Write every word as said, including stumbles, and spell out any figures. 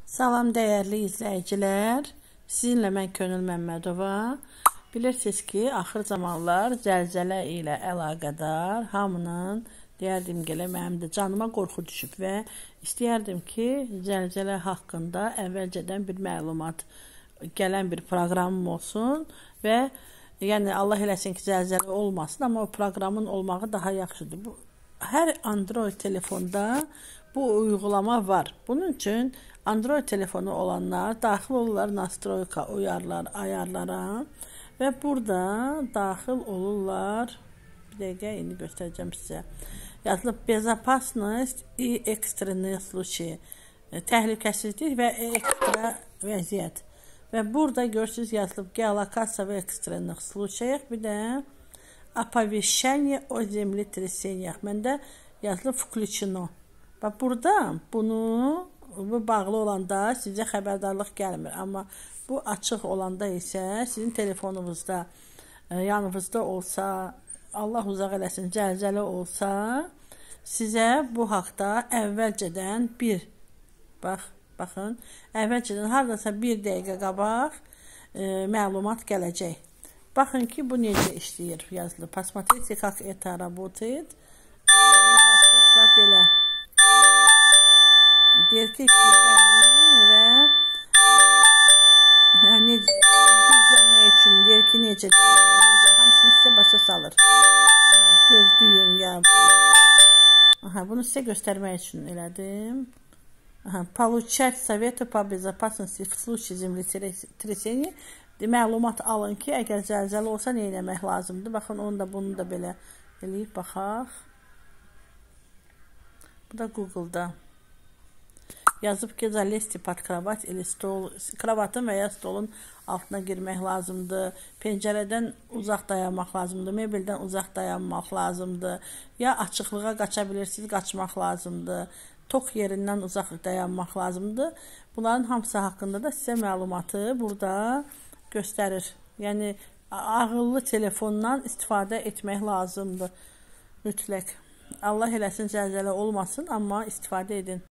Salam dəyərli izləyicilər, sizinlə mən Könül Məmmədova. Bilirsiniz ki, axır zamanlar zəlzələ ilə əlaqədar hamının, deyərdim ki, mənim də canıma qorxu düşüb və istəyərdim ki, zəlzələ haqqında əvvəlcədən bir məlumat, gələn bir proqramım olsun və yəni Allah eləsin ki, zəlzələ olmasın, amma o proqramın olmağı daha yaxşıdır. Bu, hər Android telefonda bu uygulama var. Bunun üçün Android telefonu olanlar daxil olurlar nastroyka uyarlar, ayarlara və burada daxil olurlar. Bir dəqiqə indi göstərəcəm sizə. Yazılıb Bezopasnost и ekstreni случаи, təhlükəsizlik və ekstra vəziyyət. Və burada görürsünüz yazılıb geolokasiya və ekstrenih случаях, bir də оповещение о землетрясениях. Məndə yazılıb включено. Və burada bunu bu bağlı olanda sizə xəbərdarlıq gəlmir. Amma bu açıq olanda isə sizin telefonunuzda, yanınızda olsa, Allah uzaq eləsin, zəlzələ olsa, sizə bu haqda əvvəlcədən bir, bax, baxın, əvvəlcədən haradasa bir dəqiqə qabaq e, məlumat gələcək. Baxın ki, bu necə işləyir, yazılır. Посмотрите, как это работает. Və belə. Deyir ki, izləyin və hə, necə, izləmək üçün deyir ki, necə, necə hamısını sizə başa salır. Aha, gözləyin, yəni. Aha, bunu sizə göstərmək üçün elədim. Aha, получать советы по безопасности в случае землетрясения. Məlumat alın ki, əgər zəlzələ olsa nə etmək lazımdır. Baxın, onu da bunu da belə eləyib baxaq. Bu da Google'da. Yazıb ki, залезьте под кровать или stol, kravatın və ya stolun altına girmək lazımdır. Pəncərədən uzaq dayanmaq lazımdır. Mebeldən uzaq dayanmaq lazımdır. Ya açıqlığa qaça bilirsiniz, qaçmaq lazımdır. Tok yerindən uzaq dayanmaq lazımdır. Bunların hamısı haqqında da sizə məlumatı burada göstərir. Yəni, ağıllı telefondan istifadə etmək lazımdır mütləq. Allah eləsin zəlzələ olmasın, amma istifadə edin.